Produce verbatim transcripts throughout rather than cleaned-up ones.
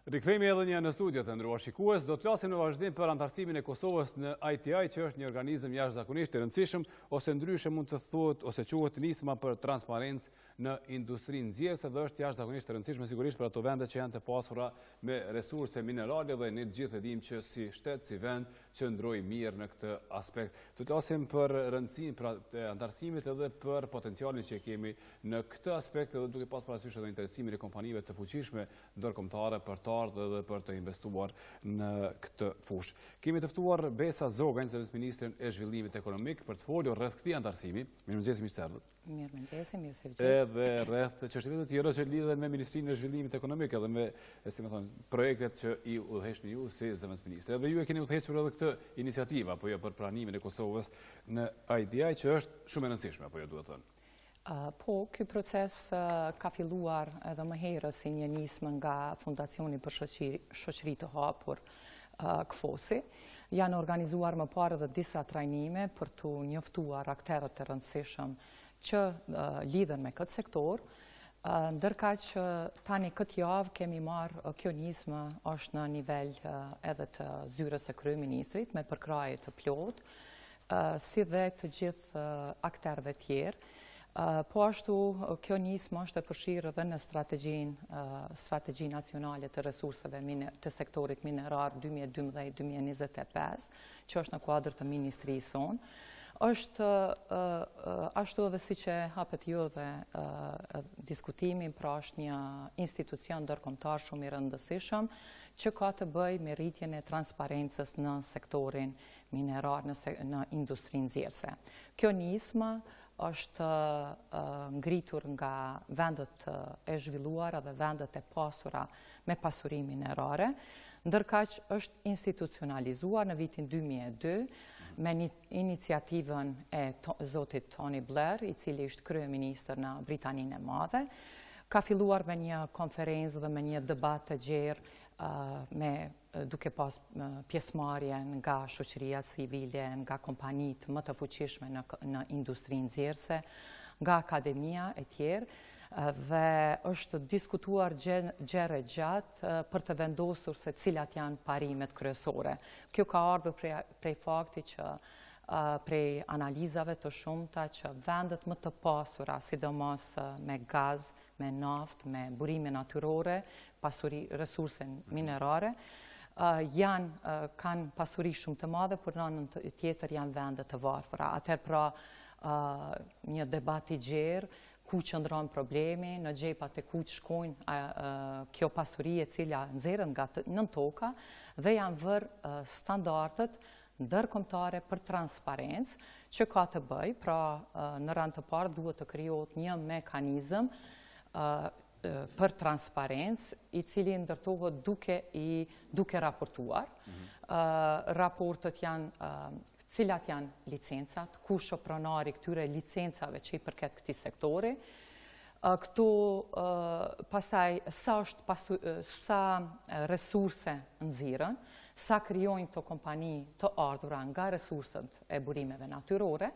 Rikthehemi edhe një në studio të ndëruar shikues, do të flasim në vazhdim për antarësimin e Kosovës në I T I, që është një organizëm jashtëzakonisht i rëndësishëm, ose ndryshe mund të thuhet ose quhet nisma për transparencë në industrinë nxjerrëse dhe është jashtëzakonisht e rëndësishme sigurisht për ato vende që janë të pasura me resurse minerale dhe ne të gjithë e dimë që si shtet, si vend që ndroi mirë në këtë aspekt. Do të flasim për rëndësinë pra të antarësimit edhe për potencialin që kemi në këtë aspekt edhe duke pasur parasysh edhe interesimin e kompanive të fuqishme ndërkombëtare për të ardhur dhe për të investuar në këtë fushë. Kemi të ftuar Besa Zogaj, ministrin e zhvillimit ekonomik, për të folur rreth këtij antarësimi. Mirëmëngjes, mirë se erdhët. Mirëmëngjes, mirë se vjen. Edhe rreth çështjeve të tjera që lidhen me Ministrinë e Zhvillimit Ekonomik edhe me, si më thon, projektet që i udhëheqni ju si zëvendësministër. Edhe ju e keni udhëhequr edhe këtë iniciativë apo jo për pranimin e Kosovës në I T I, që është shumë e rëndësishme apo jo duhet thënë. Uh, po, ky proces uh, ka filluar edhe më herët si një nismë nga Fundacioni për Shoqëri, Shoqëri të Hapur uh, Kfosi. Janë organizuar më parë edhe disa trajnime për të njoftuar akterët të rëndësishëm që uh, lidhen me këtë sektor, uh, ndërka që tani këtë javë kemi marrë uh, kjo nismë është në nivel uh, edhe të zyrës së kryeministrit me përkraje të plotë, uh, si dhe të gjithë uh, akterëve tjerë. Uh, po ashtu, kjo nismë është e përfshirë edhe në strategjinë uh, strategji nacionale të resurseve mine, të sektorit minerar dy mijë e dymbëdhjetë dy mijë e njëzet e pesë, që është në kuadër të ministrisë sonë. Është uh, uh, ashtu edhe si që hapet ju dhe uh, diskutimin, pra është një institucion ndërkombëtar shumë i rëndësishëm që ka të bëjë me rritjen e transparencës në sektorin minerar, në, se, në industrinë nxjerrëse. Kjo nismë është uh, ngritur nga vendet uh, e zhvilluara dhe vendet e pasura me pasuri minerare, ndërkaq është institucionalizuar në vitin dy mijë e dy me një iniciativën e to, zotit Tony Blair, i cili është kryeministër në Britaninë e Madhe. Ka filluar me një konferencë dhe me një debat të gjerë uh, me duke pas uh, pjesëmarrje nga shoqëria civile, nga kompanitë më të fuqishme në, në industrinë nxjerrëse, nga akademia e tjerë, uh, dhe është diskutuar gjëre gjatë uh, për të vendosur se cilat janë parimet kryesore. Kjo ka ardhur prej, prej fakti që Uh, prej analizave të shumta që vendet më të pasura, sidomos uh, me gaz, me naft, me burime natyrore, pasuri, resurse minerare, uh, janë, uh, kanë pasuri shumë të madhe, por në anën tjetër janë vendet të varfëra. Atëherë pra uh, një debat i gjerë, ku qëndron problemi, në gjepat e ku shkojnë uh, uh, kjo pasuri e cila nxjerrën nga nën toka dhe janë vërë uh, standardet ndërkombëtare për transparencë që ka të bëj, pra në rand të parë duhet të krijohet një mekanizëm uh, për transparencë i cili ndërtohet duke i duke raportuar. Mm-hmm. uh, raportet janë uh, cilat janë licencat, kush është pronari këtyre licencave që i përket këtij sektori. Uh, këtu uh, pastaj sa është pasu, uh, sa resurse nxirren, sa krijojnë të kompani të ardhura nga resurset e burimeve natyrore.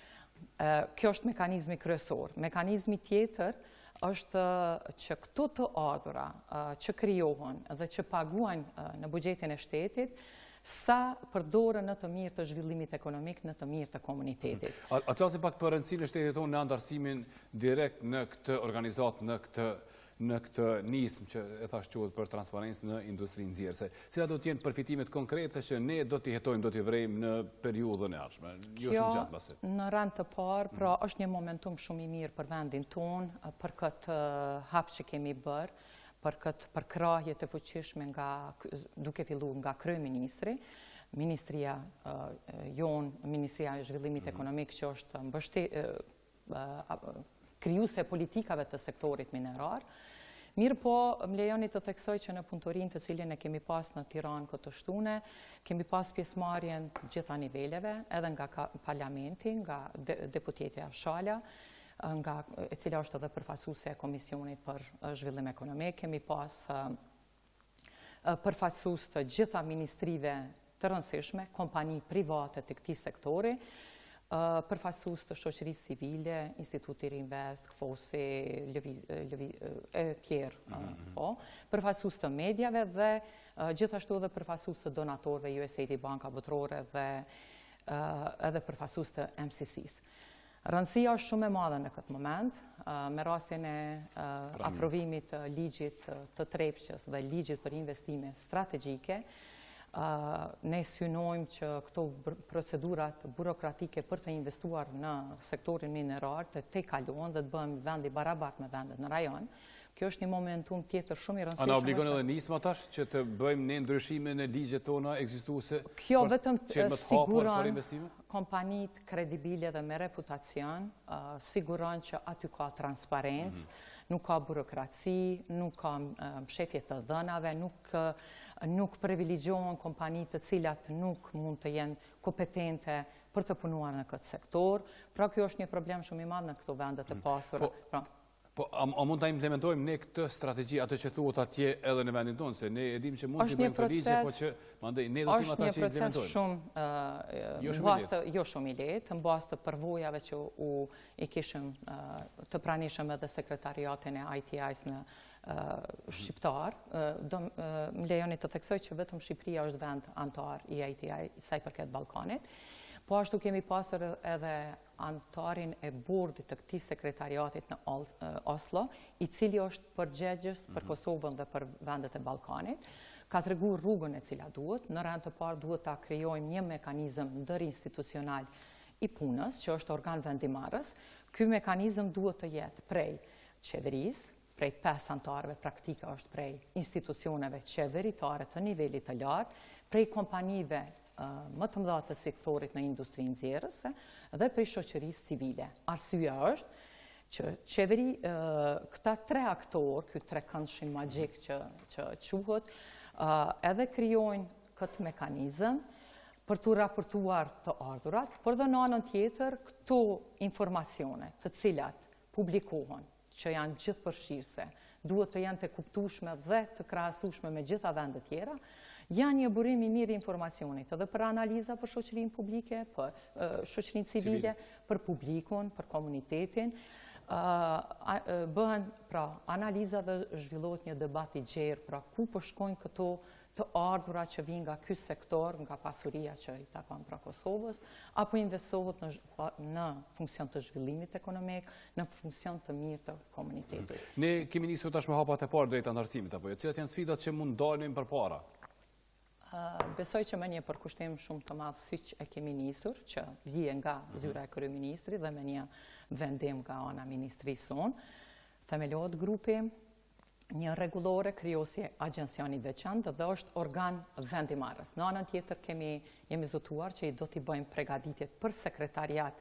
Kjo është mekanizmi kryesor. Mekanizmi tjetër është që këto të ardhura që krijohen dhe që paguajnë në buxhetin e shtetit, sa përdoren në të mirë të zhvillimit ekonomik, në të mirë të komunitetit. A të flasim pak për rëndësinë e shtetit tonë në antarësimin direkt në këtë organizatë, në këtë në këtë nismë që e thash quhet për transparencë në industrinë nxjerrëse. Cilat do të jenë përfitimet konkrete që ne do t'i jetojmë, do t'i vrejmë në periudhën e ardhshme? Jo shumë gjatë mbasi. Në rand të parë, pra mm. është një momentum shumë i mirë për vendin tonë, për këtë hap që kemi bërë, për këtë përkrahje të fuqishme nga duke filluar nga kryeministri, ministria uh, jon, Ministria e Zhvillimit mm. Ekonomik që është mbështet uh, uh, krijuese politikave të sektorit minerar. Mirë po, më lejoni të theksoj që në punëtorinë të cilin e kemi pas në Tiranë këtë shtune, kemi pas pjesëmarrjen gjitha niveleve, edhe nga parlamenti, nga de, deputetja Shala, nga, e cila është edhe përfaqësuese e Komisionit për Zhvillim Ekonomik, kemi pas uh, përfaqësues të gjitha ministrive të rëndësishme, kompani private të këtij sektori, përfaqësues të shoqërisë civile, Instituti Rinvest, Kfosi, e tjerë, po, përfaqësues të mediave dhe gjithashtu edhe përfaqësues të donatorëve, U S A I D, Banka Botërore dhe edhe përfaqësues të M C C-s. Rëndësia është shumë e madhe në këtë moment, me rastin e aprovimit të ligjit të Trepçës dhe ligjit për investime strategjike. Ne synojmë që këto procedurat burokratike për të investuar në sektorin minerar të te kalohen dhe të bëhem vendi barabart me vendet në rajon. Kjo është një momentum tjetër shumë i rëndësishëm. A na obligon edhe nisma tash që të bëjmë ne ndryshime në ligjet tona ekzistuese? Kjo vetëm siguron kompanit kredibile dhe me reputacion, siguron që aty ka transparencë, nuk ka burokraci, nuk ka shefje të dhënave, nuk privilegjohen kompanit të cilat nuk mund të jenë kompetente për të punuar në këtë sektor. Pra kjo është një problem shumë i madh në këto vendet e pasura. Po, a mund të implementojmë ne këtë strategji, atë që thuhet atje edhe në vendin tonë, se ne e dim që mund të bëjmë të ligje, po që mandej ne do tim ata që implementojmë. Është një proces shumë, jo shumë i lehtë, në bazë të përvojave që u i kishëm të pranishëm edhe sekretariatin e I T I-s në shqiptar. Më lejoni të theksoj që vetëm Shqipëria është vend antar i I T I sa i përket Ballkanit. Po ashtu kemi pasur edhe antarin e bordit të këtij sekretariatit në Oslo, i cili është përgjegjës për Kosovën dhe për vendet e Ballkanit. Ka treguar rrugën e cila duhet. Në rand të parë duhet ta krijojmë një mekanizëm ndërinstitucional i punës, që është organ vendimarrës. Ky mekanizëm duhet të jetë prej qeverisë, prej pesë antarëve, praktika është prej institucioneve qeveritare të nivelit të lartë, prej kompanive më të mëdha të sektorit në industrinë nxjerrëse dhe prej shoqërisë civile. Arsyeja është që qeveri, këta tre aktorë, ky trekëndshim magjik që quhet, edhe krijojnë këtë mekanizëm për të raportuar të ardhurat, por dhe në anën tjetër këto informacione të cilat publikohen, që janë gjithëpërfshirëse, duhet të janë të kuptueshme dhe të krahasueshme me gjitha vendet tjera, janë një burim i mirë informacionit, edhe për analiza për shoqërinë publike, për shoqërinë civile, për publikun, për komunitetin. Bëhen pra analiza dhe zhvillohet një debat i gjerë, pra ku po shkojnë këto të ardhura që vinë nga ky sektor, nga pasuria që i takon pra Kosovës, apo investohet në funksion të zhvillimit ekonomik, në funksion të mirë të komunitetit. Ne kemi nisur tashmë hapat e parë drejt antarësimit, apo jo? Cilat janë sfidat që mund dalin përpara? Besoj që me një përkushtim shumë të madh siç e kemi nisur, që vjen nga zyra e kryeministrit dhe me një vendim nga ana ministrisë sonë, themelohet grupi, një rregullore krijosi agjencioni veçantë dhe është organ vendimarrës. Në anën tjetër kemi jemi zotuar që i do t'i bëjmë përgatitjet për sekretariat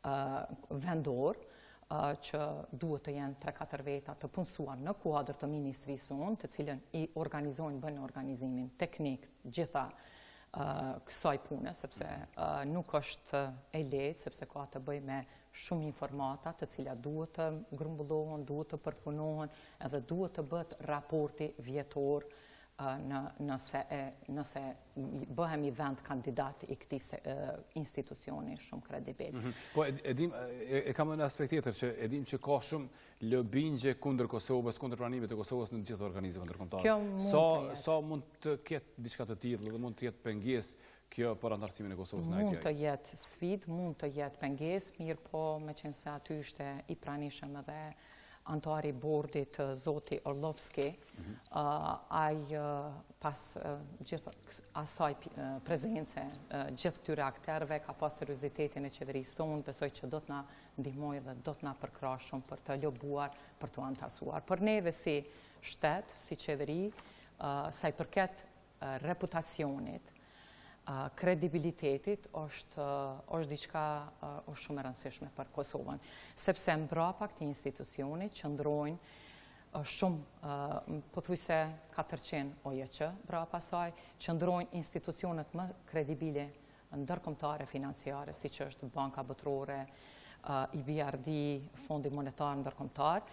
vendor, që duhet të jenë tre katër veta të punësuar në kuadër të ministrisë sonë, të cilën i organizojnë, bëjnë organizimin teknik gjitha kësaj pune, sepse nuk është e lehtë, sepse ka të bëjë me shumë informata të cilat duhet të grumbullohen, duhet të përpunohen, edhe duhet të bëhet raporti vjetor nëse bëhemi vend kandidat i këtij institucioni shumë kredibil. Po e kam në aspekt tjetër që e dim që ka shumë lobingje kundër Kosovës, kundër pranimit të Kosovës në të gjitha organizime ndërkombëtare. Sa mund të ketë diçka të tillë dhe mund të jetë pengesë kjo për antarësimin e Kosovës në I T I? Mund të jetë sfidë, mund të jetë pengesë, mirë po meqense aty ishte i pranishëm edhe antari bordit zoti Orlovski, ai pas asaj prezence gjithë këtyre akterëve ka pas seriozitetin e qeverisë tonë, besoj që do të na ndihmojë dhe do të na përkrahë shumë për të lobuar, për të antarësuar. Për neve si shtet, si qeveri, sa i përket reputacionit, kredibilitetit është diçka është shumë e rëndësishme për Kosovën, sepse mbrapa këtij institucioni qëndrojnë shumë, pothuajse katërqind O J Q mbrapa saj, qëndrojnë institucionet më kredibile ndërkombëtare financiare, siç është Banka Botërore, I B R D, Fondi Monetar Ndërkombëtar.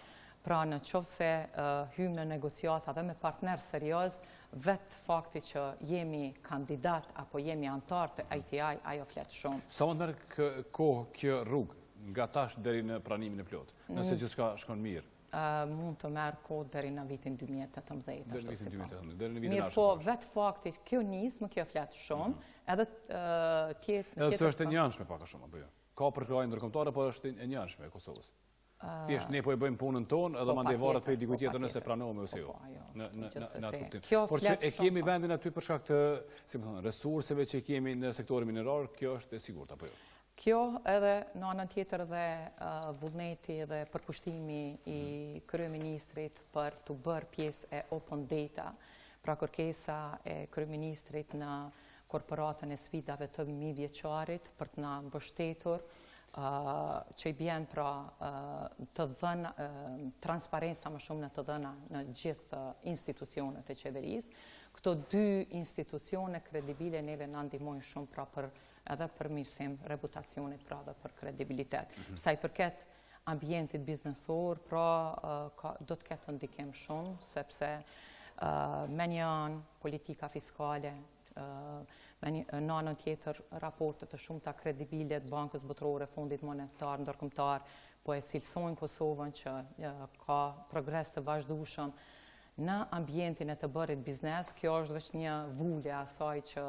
Pra në qoftë se hymë në negociata dhe me partner serioz, vetë fakti që jemi kandidat apo jemi antar të I T I, ajo fletë shumë. Sa më të merë kohë kjo rrugë nga tash deri në pranimin e plot, nëse gjithçka shkon mirë? Mund të merë kohë deri në vitin dy mijë e tetëmbëdhjetë. Deri në vitin dy mijë e tetëmbëdhjetë, deri në vitin Mirë, po vetë fakti kjo nismë, kjo fletë shumë, edhe tjetë... Edhe se është e njanshme pak a shumë, apo jo? Ka përkrahje ndërkombëtare, po është e njanshme e Kosovës. Thjesht ne po e bëjmë punën tonë edhe mandej varet prej dikujt tjetër nëse pranohemi ose jo. Në në atë kuptim. Por që e kemi vendin aty për shkak të, si më thonë, resurseve që kemi në sektorin minerar, kjo është e sigurt apo jo? Kjo edhe në anën tjetër dhe vullneti dhe përkushtimi i kryeministrit për të bërë pjesë e open data, pra kërkesa e kryeministrit në korporatën e sfidave të mijëvjeçarit për të na mbështetur që i bjen pra të dhëna transparenca më shumë në të dhëna në gjithë institucionet e qeverisë. Këto dy institucione kredibile neve na ndihmojnë shumë pra për edhe për mirësim reputacionit pra dhe për kredibilitet. Sa i përket ambientit biznesor, pra do të ketë ndikim shumë, sepse me një anë politika fiskale, në anën tjetër raportet të shumta kredibile të Bankës Botërore, Fondit Monetar Ndërkombëtar, po e cilësojnë Kosovën që ka progres të vazhdueshëm në ambientin e të bërit biznes. Kjo është vetëm një vulje asaj që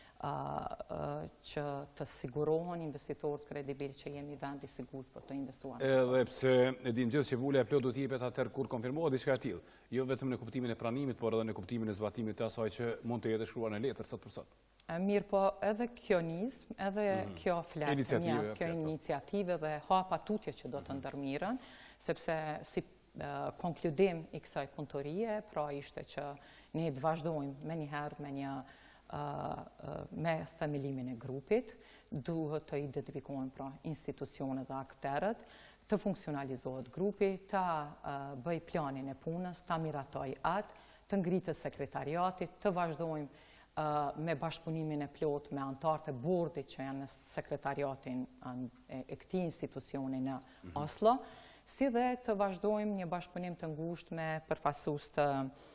që të sigurohen investitorët kredibil që jemi vend i sigurt për të investuar. Edhe pse e dim gjithë që vulja e plot do të jepet atëherë kur konfirmohet diçka e tillë, jo vetëm në kuptimin e pranimit, por edhe në kuptimin e zbatimit të asaj që mund të jetë shkruar në letër sot për sot. Mirë, po edhe kjo nismë, edhe kjo fletë, kjo iniciative dhe hapa tutje që do të ndërmirën, sepse si konkludim i kësaj punëtorie, pra ishte që ne të vazhdojmë me njëherë me një me themelimin e grupit, duhet të identifikohen pra institucionet dhe akterët, të funksionalizohet grupi, të bëj planin e punës, të miratoj atë, të ngritët sekretariatit, të vazhdojmë me bashkëpunimin e plot me antarët e bordit që janë në sekretariatin e këtij institucioni në Oslo, si dhe të vazhdojmë një bashkëpunim të ngushtë me përfaqësues të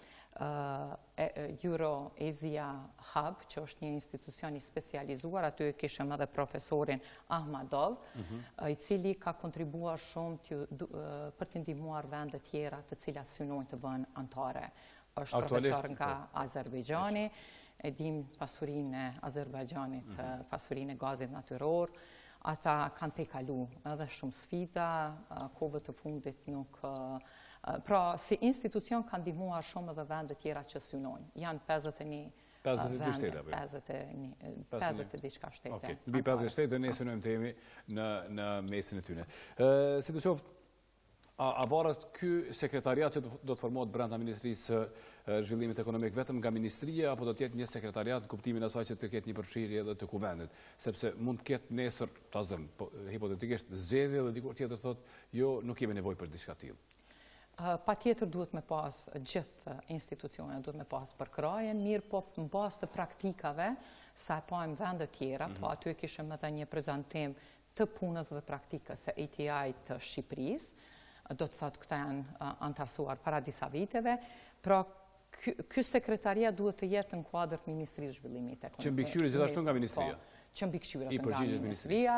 Euro-Asia Hub, që është një institucion i specializuar, aty kishëm edhe profesorin Ahmadov, i cili ka kontribuar shumë për të ndihmuar vende tjera të cilat synojnë të bëhen antare. Është profesor nga Azerbajxhani, e dim pasurinë e Azerbajxhanit, pasurinë e gazit natyror. Ata kanë tejkalu edhe shumë sfida, kohëve të fundit nuk... Pra, si institucion kanë ndihmuar shumë edhe vende tjera që synojnë. Janë pesëdhjetë e një pesëdhjetë e dy shtete, pesëdhjetë e diçka shtete. Mbi pesëdhjetë shtete ne synojmë të jemi në mesin e tyre. Si të qoftë, a varet ky sekretariat që do të formohet brenda Ministrisë së Zhvillimit Ekonomik vetëm nga ministria, apo do të jetë një sekretariat në kuptimin e asaj që të ketë një përfshirje edhe të kuvendit, sepse mund të ketë nesër, ta zëm, hipotetikisht zgjedhje dhe dikur tjetër thotë, jo, nuk kemi nevojë për diçka tillë. Pa tjetër duhet me pas gjithë institucionet, duhet me pas përkrajen, mirë po në bazë të praktikave, sa e pajmë vende tjera, po aty kishëm edhe një prezantim të punës dhe praktikës e A T I të Shqipërisë, do të thotë këta janë antarësuar para disa viteve, pra ky sekretaria duhet të jetë në kuadër të Ministrisë Zhvillimit Ekonomik. Që mbikëqyrë gjithashtu nga ministria. Që mbikëqyrë nga ministria,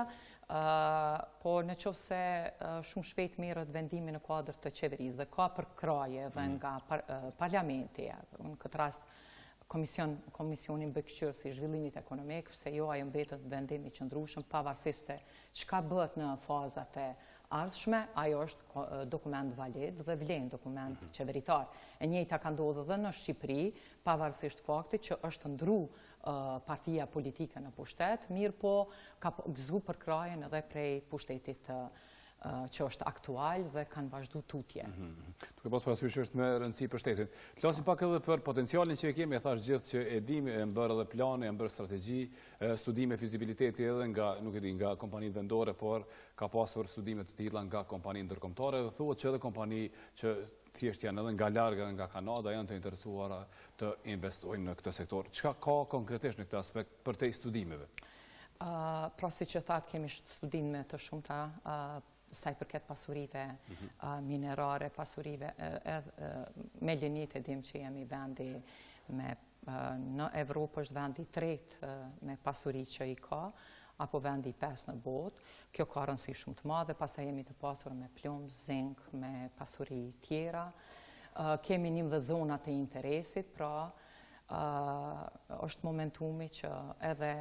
po në qoftë se shumë shpejt merret vendimi në kuadër të qeverisë dhe ka përkraje edhe nga parlamenti, në këtë rast Komisioni Mbikëqyrës i Zhvillimit Ekonomik, se jo ajo mbetet vendim i qëndrueshëm pavarësisht se çka bëhet në fazat e ardhshme, ajo është dokument valid dhe vlen dokument qeveritar. E njëjta ka ndodhur edhe në Shqipëri, pavarësisht faktit që është ndru partia politike në pushtet, mirë po ka gëzu përkrajen edhe prej pushtetit që është aktual dhe kanë vazhdu tutje. Duke pas parasysh është me rëndësi për shtetin. Të flasim pak edhe për potencialin që e kemi, e thash gjithë që e dim, e mbërë edhe plane, e mbërë strategji, studime fizibiliteti edhe nga, nuk e di, nga kompanitë vendore, por ka pasur studime të tilla nga kompanitë ndërkombëtare dhe thuhet që edhe kompani që thjesht janë edhe nga larg edhe nga Kanada janë të interesuara të investojnë në këtë sektor. Çka ka konkretisht në këtë aspekt për te studimeve? Pra si që thatë kemi studime të shumta sa i përket pasurive minerare, pasurive me lënit e dim që jemi vendi me në Evropë është vendi tretë me pasuri që i ka, apo vendi i pesë në botë. Kjo ka rëndësi shumë të madhe, pastaj jemi të pasur me plumb, zink, me pasuri tjera. Kemi njëmbëdhjetë zona të interesit, pra është momentumi që edhe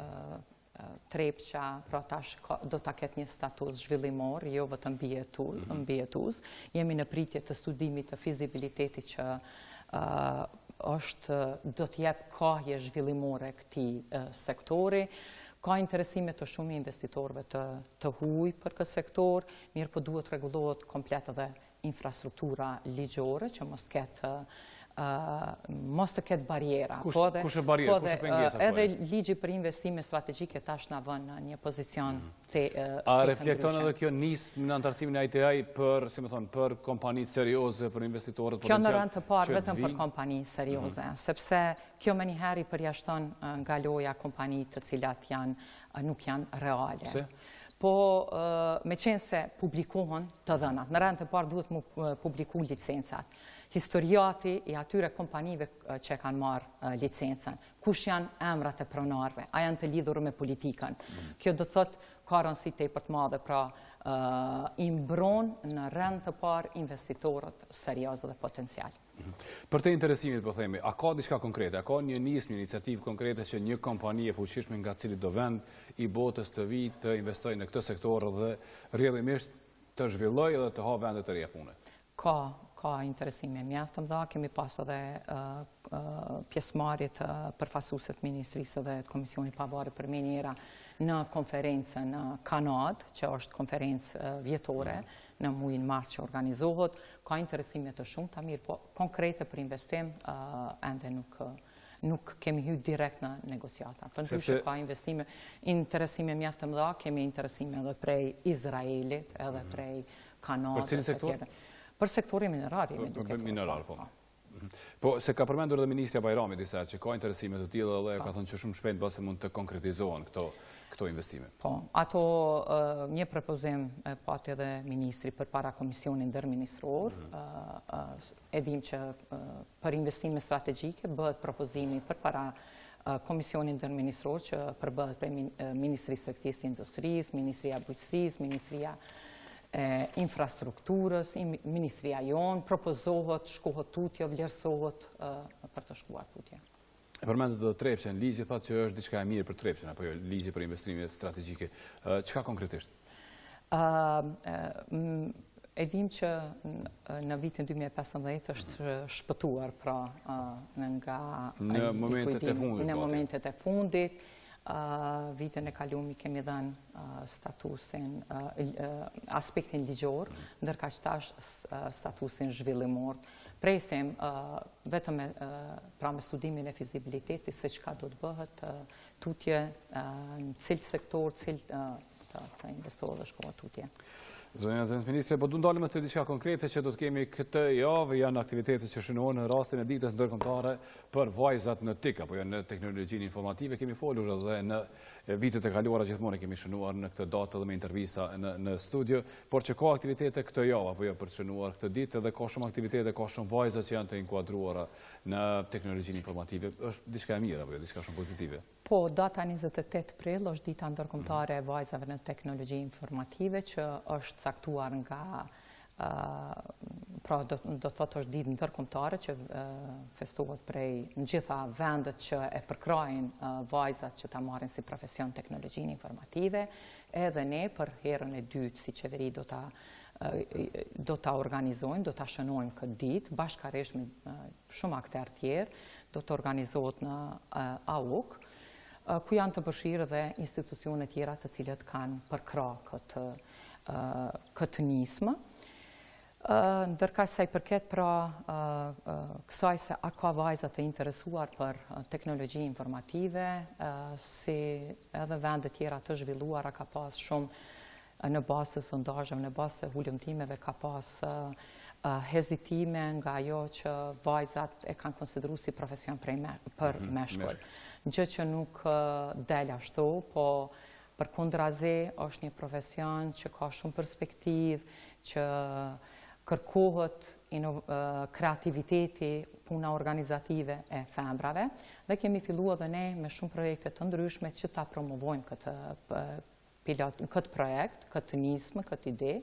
Trepqa, pra tash do ta ketë një status zhvillimor, jo vetëm mbijetues. Jemi në pritje të studimit të fizibilitetit që është do të jep kohje zhvillimore këtij sektori. Ka interesime të shumë investitorëve të, të huaj për këtë sektor, mirë po duhet rregullohet komplet edhe infrastruktura ligjore që mos të ketë Uh, mos të ketë barjera. Kush, po dhe, kush e barjera, po kush e pengesa? Edhe ligji për investime strategjike tash na vën në një pozicion mm. të uh, A reflekton edhe kjo nismë në antarësimin e I T I për, si më thonë, për kompanitë serioze, për investitorët potencial? Kjo në rënd të parë vetëm për kompani serioze, mm -hmm. sepse kjo me njëherë i përjashton uh, nga loja kompani të cilat janë, uh, nuk janë reale. Se? Po me qenë se publikohen të dhënat. Në rënd të parë duhet mu publiku licencat. Historiati i atyre kompanive që kanë marë licencën. Kush janë emrat e pronarve? A janë të lidhur me politikën? Mm. Kjo do të thotë ka rëndësi tepër të madhe, pra uh, i mbron në rënd të parë investitorët serioz dhe potencial. Mm. Për të interesimit, po themi, a ka diçka konkrete? A ka një nismë, një iniciativë konkrete që një kompani e fuqishme nga cili do vend i botës të vijë të investojë në këtë sektor dhe rrjedhimisht të zhvillojë dhe të ha vende të reja pune? Ka, ka interesime mjaft të mëdha. Kemi pas edhe uh, uh, pjesëmarrje të përfaqësuese të Ministrisë dhe të Komisionit Pavarë për Minera në konferencën në Kanadë, që është konferencë uh, vjetore mm. në muajin mars që organizohet. Ka interesime të shumta, mirë, po konkrete për investim uh, ende nuk nuk kemi hyrë direkt në negociata. Përndryshe ka investime, interesime mjaft të mëdha, kemi interesime edhe prej Izraelit, edhe prej Kanadës. Për cilin sektor? Për sektori minerari. Për minerar, po. Po, se ka përmendur dhe Ministrja Bajrami disa, që ka interesime të tilla dhe ka thënë që shumë shpejt base mund të konkretizohen këto këto investime. Po, ato uh, një propozim uh, pati edhe Ministri për para Komisionin ndërministror. Mm -hmm. uh, uh, edhim që uh, për investime strategjike bëhet propozimi për para uh, Komisionin ndërministror që përbëhet për min, uh, Ministrisë së Tregtisë Industrisë, Ministria Bujqësisë, Ministria e infrastrukturës, Ministria jonë, propozohet, shkohet tutje, vlerësohet uh, për të shkuar tutje. E përmendet edhe Trepqen, ligji thotë që është diçka e mirë për Trepqen, apo jo, ligji për investime strategjike. Uh, Çka konkretisht? Uh, uh, e dim që në vitin dy mijë e pesëmbëdhjetë është shpëtuar pra uh, nga në momentet e fundit. Në momentet e fundit. Uh, vitin e kalumi kemi dhënë uh, statusin, uh, uh, aspektin ligjor, mm. ndërka që tash uh, statusin zhvillimor. Presim uh, vetëm uh, pra me studimin e fizibilitetit se çka do të bëhet, uh, tutje uh, në cilë sektor, cilë uh, të, të investohet dhe shkohet tutje. Zonja Zënës Ministre, po du ndalim të diçka konkrete që do të kemi këtë javë, janë aktivitetet që shënohen në rastin e ditës ndërkombëtare për vajzat në T I K, apo jo në teknologjinë informative. Kemi folur edhe në vitet e kaluara gjithmonë kemi shënuar në këtë datë dhe me intervista në, në studio, por që ka aktivitete këtë javë, apo jo për të shënuar këtë ditë, edhe ka shumë aktivitete, ka shumë vajza që janë të inkuadruara në teknologjinë informative. Është diçka e mirë, apo jo, diçka shumë pozitive? Po, data njëzet e tetë prill është dita ndërkombëtare e vajzave në teknologji informative që është caktuar nga uh, pra do, do thotë është ditë ndërkombëtare që uh, festohet prej në gjitha vendet që e përkrajnë uh, vajzat që ta marrin si profesion teknologjinë informative. Edhe ne për herën e dytë si qeveri do ta do ta organizojmë, do ta shënojmë këtë ditë bashkërisht me uh, shumë aktorë tjerë, do të organizohet në uh, A U K, ku janë të përfshirë dhe institucione tjera të cilët kanë përkra këtë, uh, këtë nismë. Uh, ndërka sa i përket pra uh, uh, kësaj se a ka vajza të interesuar për uh, teknologji informative, uh, si edhe vendet tjera të zhvilluara ka pas shumë uh, në bazë të sondazheve, në bazë të hulumtimeve ka pas uh, Uh, hezitime nga ajo që vajzat e kanë konsideruar si profesion prej me, për mm -hmm, meshkull. Gjë që nuk uh, del ashtu, po Përkundrazi është një profesion që ka shumë perspektivë, që kërkohet kreativiteti, puna organizative e femrave dhe kemi filluar dhe ne me shumë projekte të ndryshme që ta promovojmë këtë, pilot, këtë projekt, këtë nismë, këtë ide.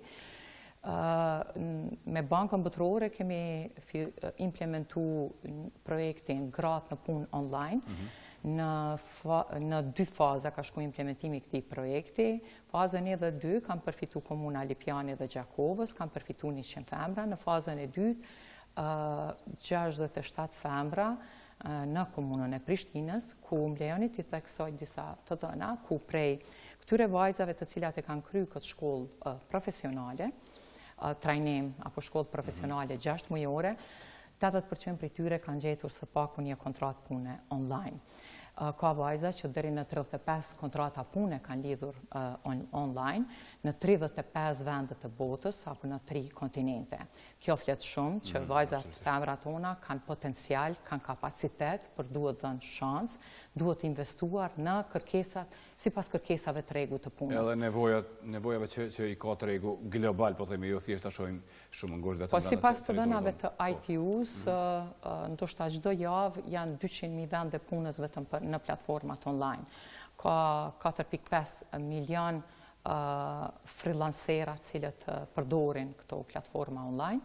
Me Bankën Botërore kemi implementu projektin Gratë në punë online. Mm-hmm. Në, fa, në dy faza ka shku implementimi këtij projekti. Fazën e dhe dy kam përfitu komuna Lipjani dhe Gjakovës, kam përfitu njëqind femra. Në fazën e dytë, gjashtëdhjetë e shtatë femra në komunën e Prishtinës, ku më lejoni t'i theksoj disa të dhëna, ku prej këtyre vajzave të cilat e kanë kry këtë shkollë profesionale, trajnim apo shkollë profesionale gjashtë mujore, tetëdhjetë përqind prej tyre kanë gjetur së paku një kontratë pune online. Ka vajza që deri në tridhjetë e pesë kontrata pune kanë lidhur on, online në tridhjetë e pesë vendet të botës apo në tri kontinente. Kjo flet shumë që mm, vajzat femrat tona kanë potencial, kanë kapacitet, për duhet dhënë shans, duhet investuar në kërkesat, sipas kërkesave të regu të punës. Edhe nevojat, nevojave që, që i ka të regu global, po themi jo thjesht ta shohim shumë ngusht vetëm. Po sipas të dhënave të I T U-s, mm. ndoshta çdo javë janë dyqind mijë vende punës vetëm për në platformat online. Ka katër pikë pesë milion uh, freelancerat cilët uh, përdorin këto platforma online.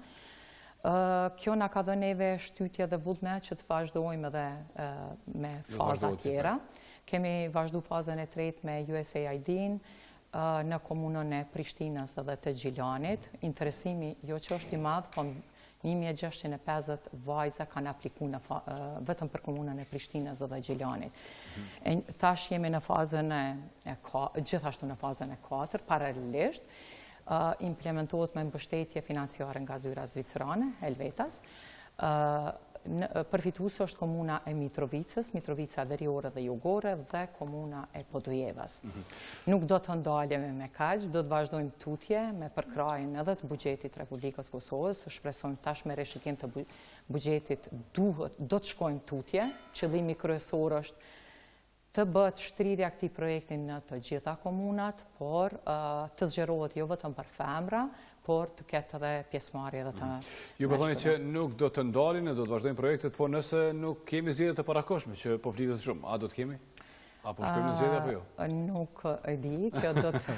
Uh, kjo na ka dhënë neve shtytje dhe vullnet që të vazhdojmë edhe uh, me faza tjera. Kemi vazhdu fazën e tretë me U S A I D-n uh, në komunën e Prishtinës dhe të Gjilanit. Interesimi jo që është i madh, po një mijë e gjashtëqind e pesëdhjetë vajza kanë apliku në fa, uh, vetëm për komunën e Prishtinës dhe Gjilanit. Mm-hmm. E, tash jemi në fazën e, e ka, gjithashtu në fazën e katër, paralelisht, uh, implementohet me mbështetje financiare nga zyra zvicerane, Helvetas. Uh, Në, përfituese është komuna e Mitrovicës, Mitrovica veriore dhe jugore dhe komuna e Podujevas. Mm-hmm. Nuk do të ndalemi me kaq, do të vazhdojmë tutje me përkrajin edhe të buxhetit Republikës Kosovës, shpresojmë tash me rishikim të buxhetit duhet, do të shkojmë tutje. Qëllimi kryesor është të bëhet shtrirja këtij projekti në të gjitha komunat, por uh, të zgjerohet jo vetëm për femra, por të ketë edhe pjesëmarrje edhe të... Ju po thoni që nuk do të ndalin, do të vazhdojnë projektet, por nëse nuk kemi zgjedhje të parakoshme, që po flitet shumë, a do të kemi? Apo shkojmë në zgjedhje apo jo? Nuk e di, kjo do të...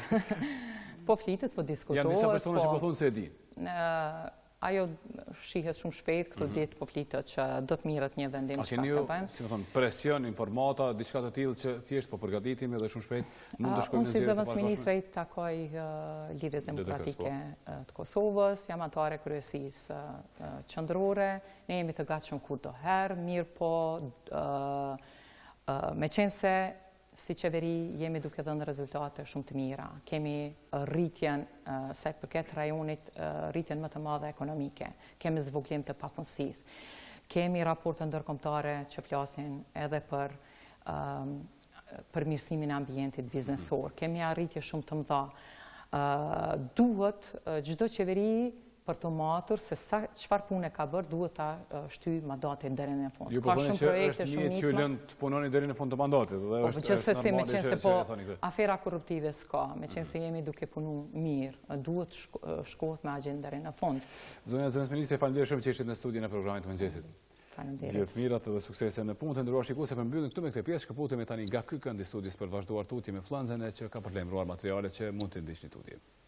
po flitet, po diskutohet, janë disa persona që po thonë se e di. Ajo shihet shumë shpejt, këto ditë po flitet që do të mirët një vendim që të bëjmë. Si më thonë, presion, informata, diçka të tillë që thjesht po përgatitemi dhe shumë shpejt mund të shkojmë në zgjedhje të parakoshme? Unë si zëvendës ministre takoj Lidhjes Demokratike të Kosovës, jam antare kryesisë qendrore, ne jemi të gatshëm kudo herë, mirë po meqense si qeveri jemi duke dhënë rezultate shumë të mira. Kemi rritjen, sa i përket rajonit, rritjen më të madhe ekonomike. Kemi zvogëlim të papunësisë. Kemi raporte ndërkombëtare që flasin edhe për um, përmirësimin e ambientit biznesor. Kemi arritje shumë të mëdha. Uh, duhet uh, çdo qeveri për të matur se sa çfarë pune ka bërë, duhet ta uh, shtyjë mandatin deri në fund. Ju po thoni që është mirë që lënë të punoni deri në fund të mandatit, dhe po, është është normale që, që, që po, e thoni këtë. Afera korruptive s'ka, meqense se jemi duke punu mirë, duhet shko, shkohet me agjendën deri në fund. Zonja Zëvendës Ministre, faleminderit shumë që ishit në studion e programit të Mëngjesit. Gjithë mirat dhe suksese në punë të ndëruar shikues, e përmbyllim këtu me këtë pjesë, shkëputemi tani nga ky kënd i studios për vazhduar tutje me fllënxën që ka përlajmëruar materiale që mund të ndiqni tutje.